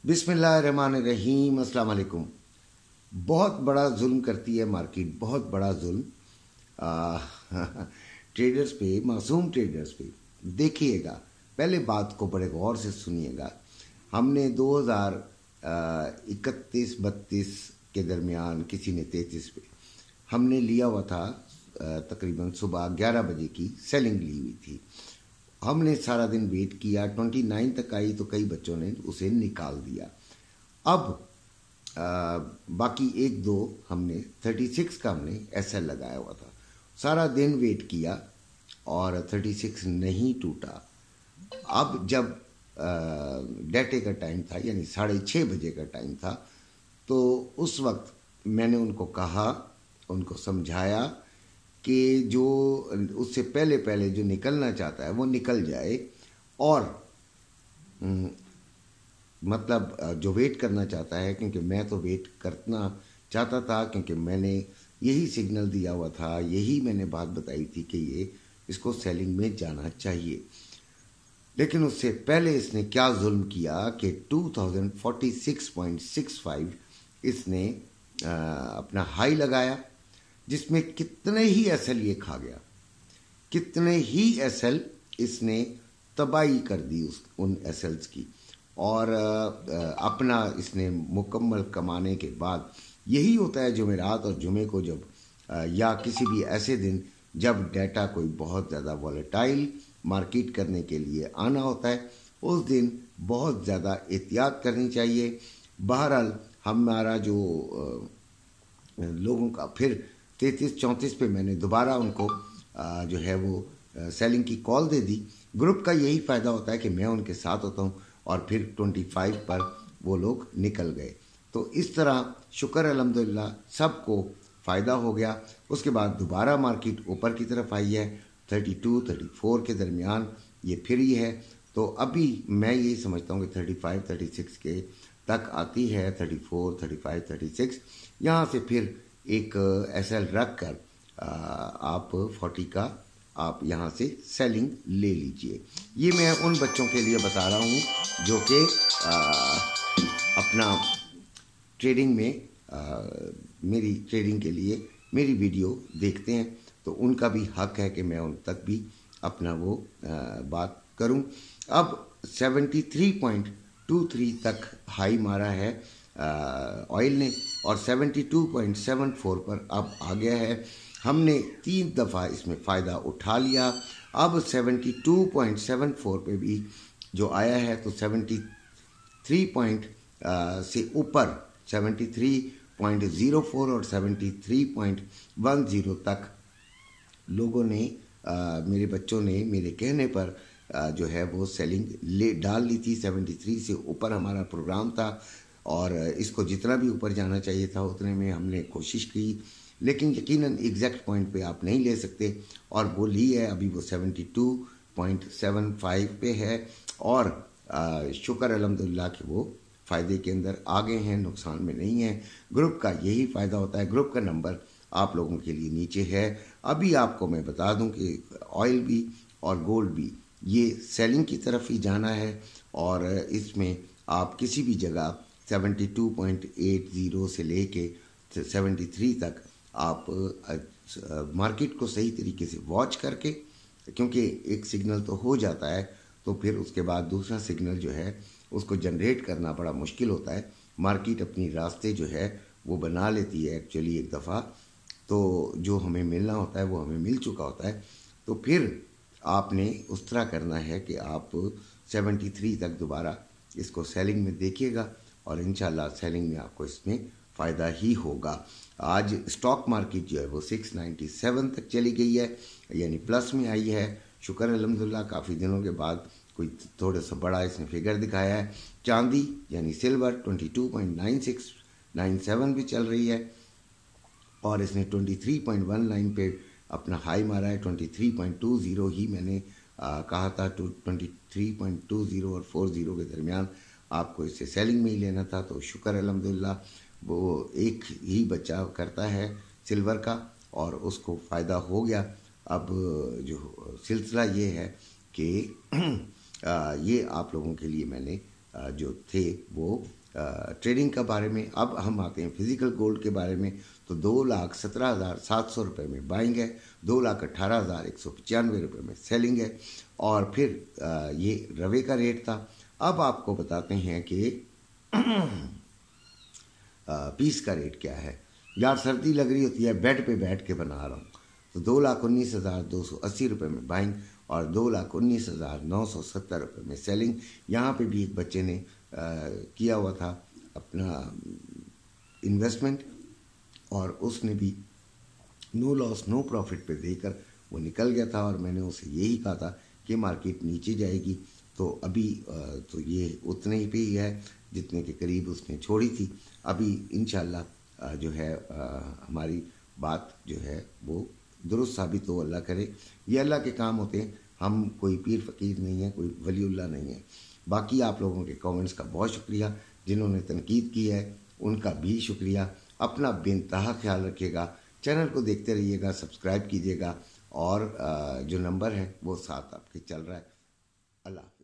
बिस्मिल्लाहिर्रहमानिर्रहीम। अस्सलाम वालेकुम। बहुत बड़ा जुल्म करती है मार्केट, बहुत बड़ा जुल्म ट्रेडर्स पे, मासूम ट्रेडर्स पे। देखिएगा, पहले बात को बड़े गौर से सुनिएगा। हमने 2031-32 के दरमियान, किसी ने 33 पे, हमने लिया हुआ था तकरीबन सुबह 11 बजे की सेलिंग ली हुई थी। हमने सारा दिन वेट किया, 29 तक आई तो कई बच्चों ने उसे निकाल दिया। अब बाकी एक दो हमने 36 का हमने एसएल लगाया हुआ था। सारा दिन वेट किया और 36 नहीं टूटा। अब जब डेटे का टाइम था, यानी 6:30 बजे का टाइम था, तो उस वक्त मैंने उनको कहा, उनको समझाया कि जो उससे पहले पहले जो निकलना चाहता है वो निकल जाए, और मतलब जो वेट करना चाहता है, क्योंकि मैं तो वेट करना चाहता था, क्योंकि मैंने यही सिग्नल दिया हुआ था, यही मैंने बात बताई थी कि ये इसको सेलिंग में जाना चाहिए। लेकिन उससे पहले इसने क्या जुल्म किया कि 2046.65 इसने अपना हाई लगाया, जिसमें कितने ही एसएल ये खा गया, कितने ही एसएल इसने तबाही कर दी उन एसएल्स की। और अपना इसने मुकम्मल कमाने के बाद, यही होता है जुमेरात और जुमे को, जब या किसी भी ऐसे दिन जब डाटा कोई बहुत ज़्यादा वॉलेटाइल मार्केट करने के लिए आना होता है, उस दिन बहुत ज़्यादा एहतियात करनी चाहिए। बहरहाल हमारा जो लोगों का फिर 33-34 पे मैंने दोबारा उनको जो है वो सेलिंग की कॉल दे दी। ग्रुप का यही फ़ायदा होता है कि मैं उनके साथ होता हूँ, और फिर 25 पर वो लोग निकल गए। तो इस तरह शुक्र अल्हम्दुलिल्लाह सबको फ़ायदा हो गया। उसके बाद दोबारा मार्केट ऊपर की तरफ आई है, 32-34 के दरमियान ये फिर ही है। तो अभी मैं यही समझता हूँ कि 35-36 के तक आती है, 34-35-36। यहाँ से फिर एक एसएल रख कर आप 40 का आप यहाँ से सेलिंग ले लीजिए। ये मैं उन बच्चों के लिए बता रहा हूँ जो कि अपना ट्रेडिंग में मेरी ट्रेडिंग के लिए मेरी वीडियो देखते हैं, तो उनका भी हक है कि मैं उन तक भी अपना वो बात करूं। अब 73.23 तक हाई मारा है ऑयल ने, और 72.74 पर अब आ गया है। हमने 3 दफ़ा इसमें फ़ायदा उठा लिया। अब 72.74 पे भी जो आया है, तो 73 से ऊपर 73.04 और 73.10 तक लोगों ने मेरे बच्चों ने मेरे कहने पर जो है वो सेलिंग डाल ली थी। 73 से ऊपर हमारा प्रोग्राम था, और इसको जितना भी ऊपर जाना चाहिए था उतने में हमने कोशिश की, लेकिन यकीनन एग्जैक्ट पॉइंट पे आप नहीं ले सकते, और वो ली है। अभी वो 72.75 पे है, और शुक्र अल्हम्दुलिल्लाह कि वो फ़ायदे के अंदर आ गए हैं, नुकसान में नहीं है। ग्रुप का यही फ़ायदा होता है। ग्रुप का नंबर आप लोगों के लिए नीचे है। अभी आपको मैं बता दूं कि ऑयल भी और गोल्ड भी ये सेलिंग की तरफ ही जाना है, और इसमें आप किसी भी जगह 72.80 से लेके 73 तक आप मार्केट को सही तरीके से वॉच करके, क्योंकि एक सिग्नल तो हो जाता है, तो फिर उसके बाद दूसरा सिग्नल जो है उसको जनरेट करना बड़ा मुश्किल होता है। मार्केट अपनी रास्ते जो है वो बना लेती है एक्चुअली एक दफ़ा, तो जो हमें मिलना होता है वो हमें मिल चुका होता है। तो फिर आपने उस तरह करना है कि आप 73 तक दोबारा इसको सेलिंग में देखिएगा, और इंशाल्लाह सेलिंग में आपको इसमें फ़ायदा ही होगा। आज स्टॉक मार्केट जो है वो 697 तक चली गई है, यानी प्लस में आई है। शुक्र अल्हम्दुलिल्लाह, काफ़ी दिनों के बाद कोई थोड़ा सा बड़ा इसने फिगर दिखाया है। चांदी यानी सिल्वर 22.9697 भी चल रही है, और इसने 23.19 पे अपना हाई मारा है। 23.20 ही मैंने कहा था, 23.20 और 40 के दरमियान आपको इससे सेलिंग में ही लेना था। तो शुक्र अल्हम्दुलिल्लाह वो एक ही बचाव करता है सिल्वर का, और उसको फ़ायदा हो गया। अब जो सिलसिला ये है कि ये आप लोगों के लिए मैंने جو تھے وہ ٹریڈنگ کے بارے میں. اب ہم آتے ہیں فزیکل گولڈ کے بارے میں. تو 2,17,700 روپے میں بائنگ ہے, 2,18,195 روپے میں سیلنگ ہے. اور پھر یہ روے کا ریٹ تھا. اب آپ کو بتاتے ہیں کہ پیس کا ریٹ کیا ہے. یار سردی لگ رہی ہوتی ہے, بیڈ پہ بیٹھ کے بنا رہا ہوں. تو 2,19,280 روپے میں بائنگ اور 2,19,970 روپے میں سیلنگ. یہاں پہ بھی ایک بچے نے کیا ہوا تھا اپنا انویسٹمنٹ, اور اس نے بھی نو لاس نو پروفٹ پہ دے کر وہ نکل گیا تھا. اور میں نے اسے یہی کہا تھا کہ مارکیٹ نیچے جائے گی, تو ابھی تو یہ اتنے ہی پہ ہی ہے جتنے کے قریب اس نے چھوڑی تھی. ابھی انشاءاللہ جو ہے ہماری بات جو ہے وہ درست ثابت ہو, اللہ کرے. یہ اللہ کے کام ہوتے ہیں, ہم کوئی پیر فقیر نہیں ہے, کوئی ولی اللہ نہیں ہے. باقی آپ لوگوں کے کامنٹس کا بہت شکریہ, جنہوں نے تنقید کی ہے ان کا بھی شکریہ. اپنا بے انتہا خیال رکھیے گا, چینل کو دیکھتے رہیے گا, سبسکرائب کیجیے گا, اور جو نمبر ہے وہ ساتھ آپ کے چل رہا ہے. اللہ حافظ.